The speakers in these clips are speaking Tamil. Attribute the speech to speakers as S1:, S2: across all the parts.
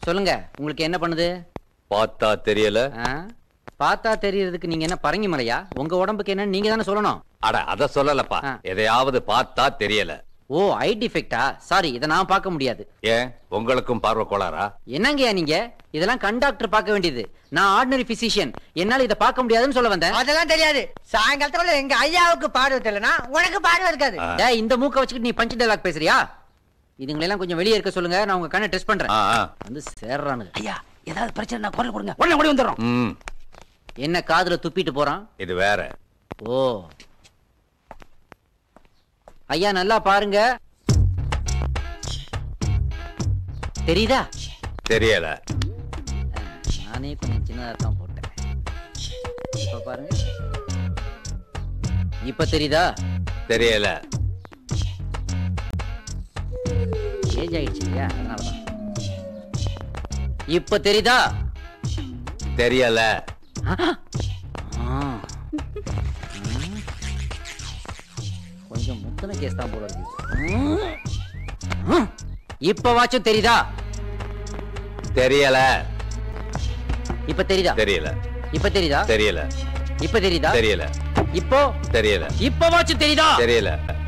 S1: சொல்லுங்க, உங்களுக்கு என்ன பண்ணுது?
S2: பார்த்தா தெரியல.
S1: பார்த்தா தெரியறதுக்கு நீங்க என்ன பரங்கி மலையா? உங்க உடம்புக்கு என்ன நீங்க தானே சொல்லணும்.
S2: அட அத சொல்லலப்பா, எதையாவது பார்த்தா தெரியல.
S1: ஓ, ஐ டிஃபெக்டா? சாரி, இத நான் பார்க்க முடியாது.
S2: ஏன், உங்களுக்கும் பார்வை கோளாறா?
S1: என்னங்கயா நீங்க? இதெல்லாம் கண்டாக்டர் பார்க்க வேண்டியது. நான் ஆர்டினரி பிசிஷியன், என்னால இத பார்க்க முடியாதுன்னு சொல்ல வந்தேன்.
S3: அதெல்லாம் தெரியாது. சாயங்காலத்துல எங்க ஐயாவுக்கு பார்வை தெரியலனா உனக்கு பார்வை இருக்காது.
S1: டேய், இந்த மூக்க வச்சுக்கிட்டு நீ பஞ்ச் டயலாக் பேசுறியா? இதுங்களெல்லாம் கொஞ்சம் வெளியே இருக்க சொல்லுங்க, நான் உங்க கண்ணை டெஸ்ட் பண்றேன். வந்து சேர்றானுங்க.
S3: ஐயா, ஏதாவது பிரச்சனை குரல் கொடுங்க, உடனே ஓடி வந்துறோம்.
S1: என்ன காதுல துப்பிட்டு போறான்?
S2: இது வேற.
S1: ஓ ஐயா, நல்லா பாருங்க. தெரியுதா?
S2: தெரியல.
S1: நானே கொஞ்சம் சின்னதா தான் போட்டேன். இப்ப பாருங்க. இப்ப தெரியுதா?
S2: தெரியல.
S1: ஏஜ் ஆயிடுச்சு இல்லையா, அதனாலதான். இப்ப தெரியுதா?
S2: தெரியல.
S1: கொஞ்சம் முத்தன கேஸ் தான் போல இருக்கு. இப்ப வாச்சும் தெரியுதா?
S2: தெரியல.
S1: இப்ப தெரியுதா?
S2: தெரியல.
S1: இப்ப தெரியுதா?
S2: தெரியல.
S1: இப்ப தெரியுதா?
S2: தெரியல.
S1: இப்போ
S2: தெரியல.
S1: இப்ப வாச்சும் தெரியுதா?
S2: தெரியல.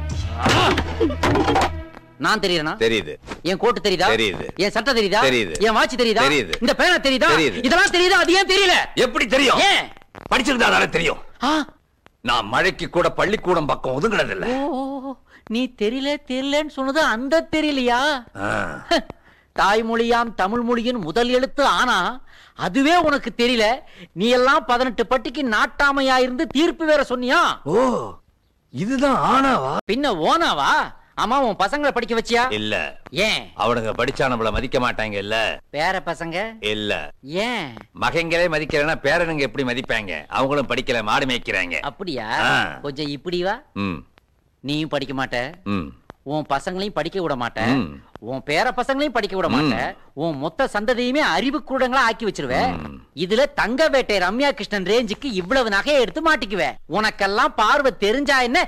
S1: நான் தெரியறேனா?
S2: தெரியுது.
S1: என் கோட்டு தெரியுதா?
S2: தெரியுது.
S1: என் சட்டை தெரியுதா?
S2: தெரியுது.
S1: என் வாட்ச் தெரியுதா?
S2: தெரியுது.
S1: இந்த பேனா தெரியுதா?
S2: தெரியுது.
S1: இதெல்லாம் தெரியுதா? அது ஏன் தெரியல?
S2: எப்படி தெரியும்?
S1: ஏன்?
S2: படிச்சிருந்தாதானே தெரியும். நான் மழைக்கு கூட பள்ளிக்கூடம் பக்கம் ஒதுங்கினதில்ல.
S1: நீ தெரியலன்னு சொன்னது அந்த தெரியலையா? தாய்மொழியாம் தமிழ் மொழியின் முதல் எழுத்து ஆனா, அதுவே உனக்கு தெரியல. நீ எல்லாம் 18 பட்டிக்கு நாட்டாமையா இருந்து தீர்ப்பு வேற சொன்னியா?
S2: ஓ, இதுதான் ஆனாவா?
S1: பின்ன ஓனாவா? ஆமா, உன் பசங்களை படிக்க வச்சியா?
S2: இல்ல.
S1: ஏன்?
S2: அவனுங்க படிச்சா நம்மள மதிக்க மாட்டாங்க. இல்ல.
S1: பேர பசங்க?
S2: இல்ல.
S1: ஏன்?
S2: மகங்களே மதிக்கலன்னா பேரனுங்க எப்படி மதிப்பாங்க? அவங்களும் படிக்கல, மாடு மேய்க்கிறாங்க.
S1: அப்படியா? கொஞ்சம் இப்படி வா. நீயும் படிக்க மாட்ட, உன் பசங்களையும் படிக்க விட மாட்ட, உன் பேர பசங்களையும் படிக்க விட மாட்ட, உன் மொத்த சந்ததியுமே அறிவு கூடங்களா ஆக்கி வச்சிருவே. இதுல தங்க வேட்டை ரம்யா கிருஷ்ணன் ரேஞ்சுக்கு இவ்வளவு நகையை எடுத்து மாட்டிக்குவே. உனக்கெல்லாம் பார்வை தெரிஞ்சா என்ன?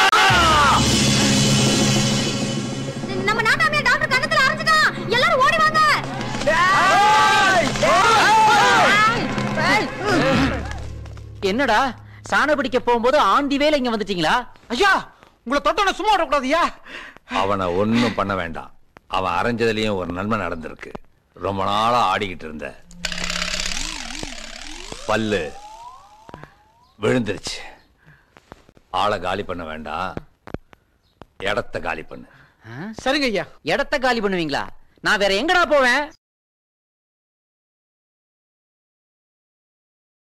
S4: நம்ம நாட்டாமையா டாக்டர் கண்ணத்துல அரைஞ்சிட்டான். எல்லாரும் ஓடி வாங்க.
S1: என்னடா, சாண பிடிக்க போகும்போது ஆண்டி வேலை இங்க வந்துட்டீங்களா?
S3: ஐயா, உங்களை தொட்டன சும்மா விடக்கூடாதுயா.
S2: அவனை ஒண்ணும் பண்ண வேண்டாம். அவன் அரைஞ்சதுலயும் ஒரு நன்மை நடந்திருக்கு. ரொம்ப நாளா ஆடிக்கிட்டு இருந்த பல்லு விழுந்துருச்சு. ஆளை காலி பண்ண வேண்டாம், இடத்த காலி பண்ணு.
S3: சரிங்க ஐயா.
S1: இடத்த காலி பண்ணுவீங்களா? நான் வேற எங்கடா போவேன்?